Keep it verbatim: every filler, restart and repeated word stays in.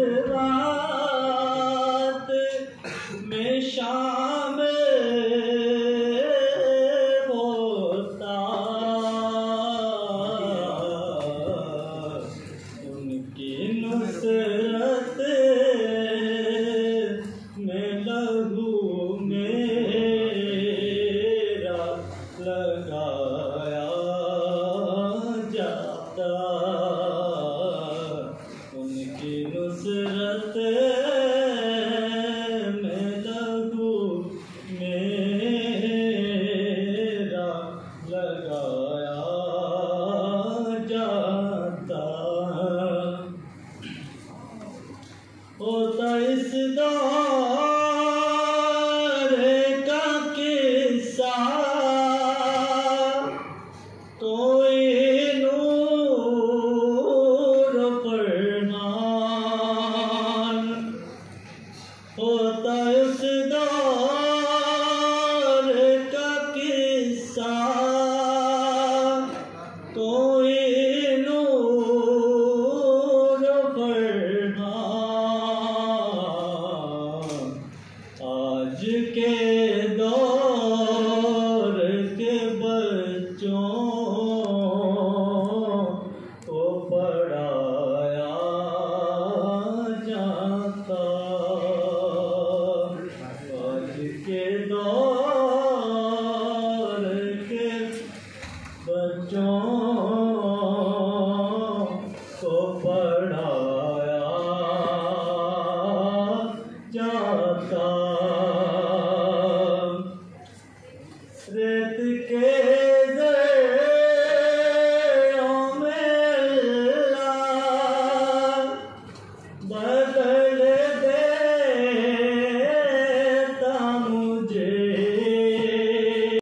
रात में शामिल होता, उनकी नुसरत में लहू मेरा लगाया जाता, उनकी नुसरत में लहू मेरा लगाया जाता। होता इस दौर का किस्सा कोई नूर फरमान, होता इस दौर का किस्सा कोई नूर फरमान। आज के दौर के बच्चों को पढ़ाया जाता, आज के दौर के बच्चों को पढ़ाया जाता। रेत के ज़रों में अल्लाह